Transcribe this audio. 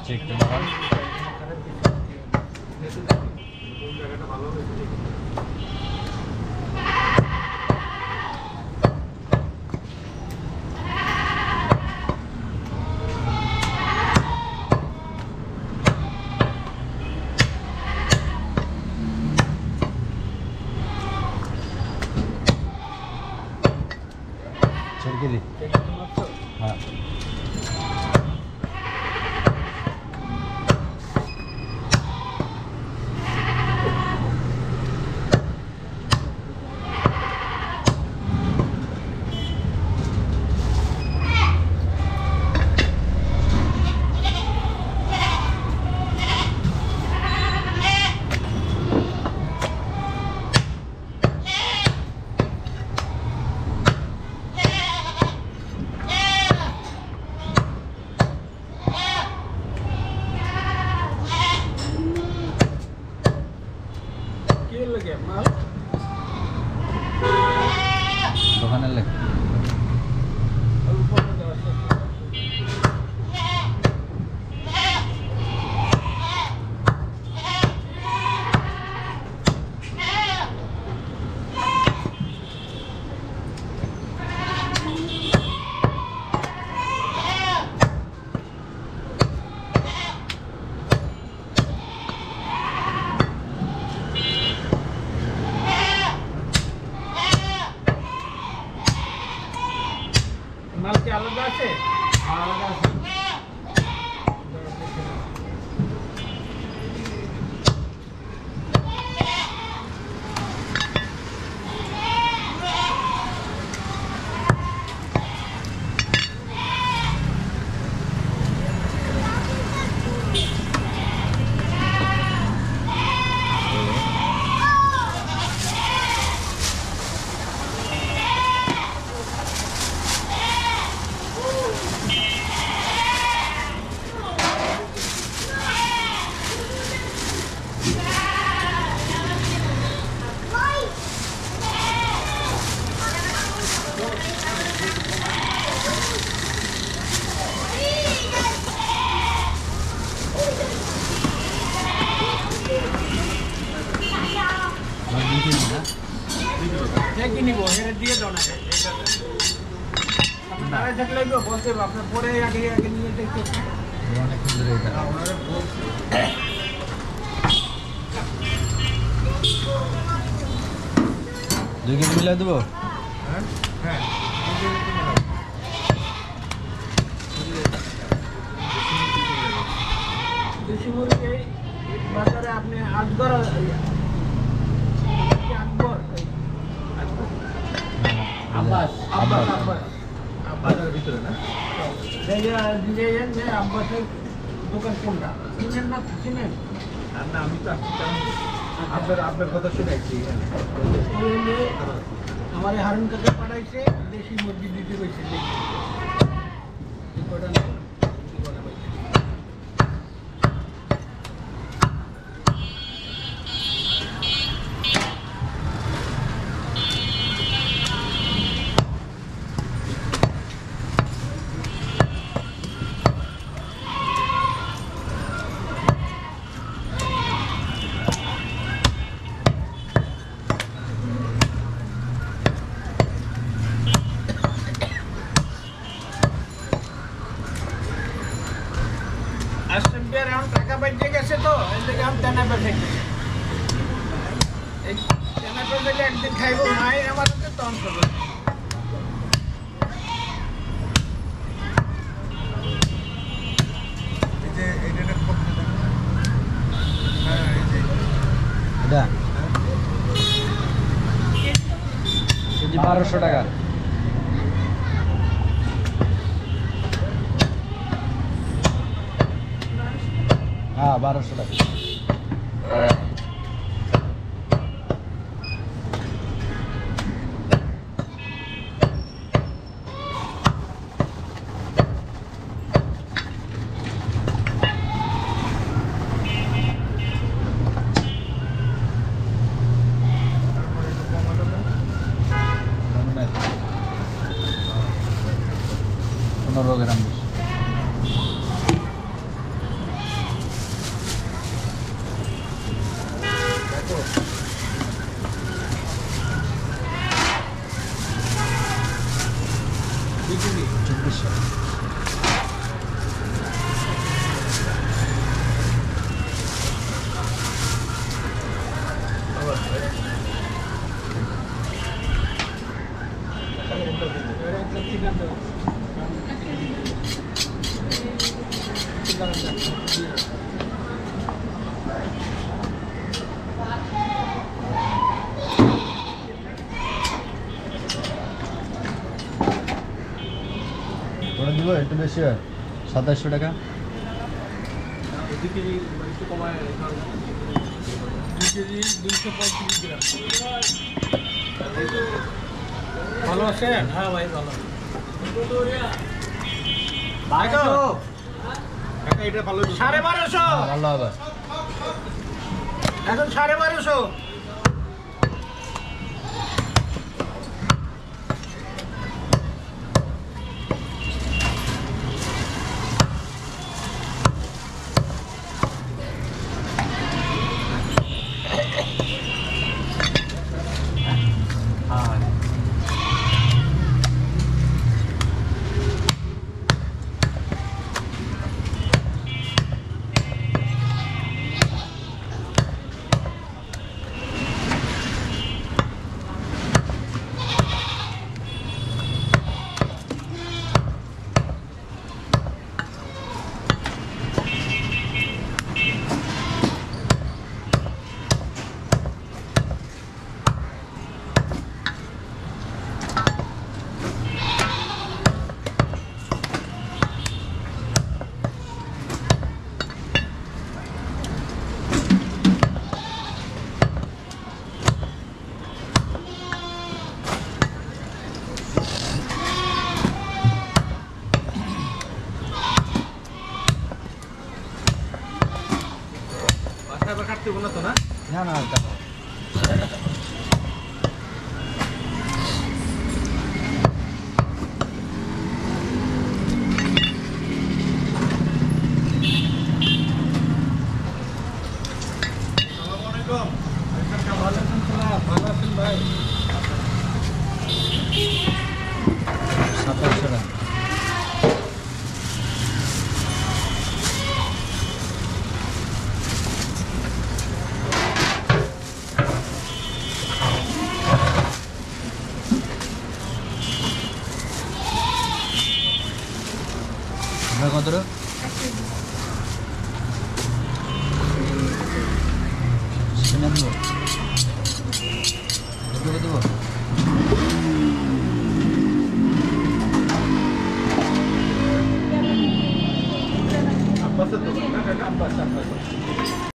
হচ্ছে একটু দাঁড়ান। ছেড়ে দিই। হ্যাঁ দোকানের লেখ। মাল কি আলাদা আছে? আলাদা আছে। কি নিব এটা দিয়ে দাও না। দাঁড়ায় থাকলে বলতে আপনার পরে আগে আগে নিয়ে দেখতে অনেক সুন্দর এটা। দুই কেজি মিলাই দেবো। হ্যাঁ দেশি মুরগি এই বাজারে আপনি আকবর আব্বাস আব্বাস আব্বাস বাজারের ভিতরে না আব্বাসের দোকান কোনটা চিনেন না চিনেন? না আমি তো আপনার কথা শুনেছি। আমার হারুন কাকে পাঠাইছে দেশি মুরগি দিতে গেছে। টাকা বেঁচে গেছে তো এই থেকে আমি টেনা পেঁচে গেছি। এই টেনা পেঁচে একদিন খাইব মায়ের আমার তখন করবে। কেজি 1200 টাকা। হ্যাঁ 1200 টাকা। রোগের 300। ওটা দিব একটু বেশি হয় 2700 টাকা। ভালো আছেন? হ্যাঁ ভাই ভালো। এটা ভালো 1250 ভালো হবে। এখন 1250। হ্যাঁ কাটতে বলো তো না না না ভালো আছেন ভাই? 2700 টাকা। আপনার কত রে? সেখানে দেবো দেবো আব্বাসের দোকান না কাকা আব্বাস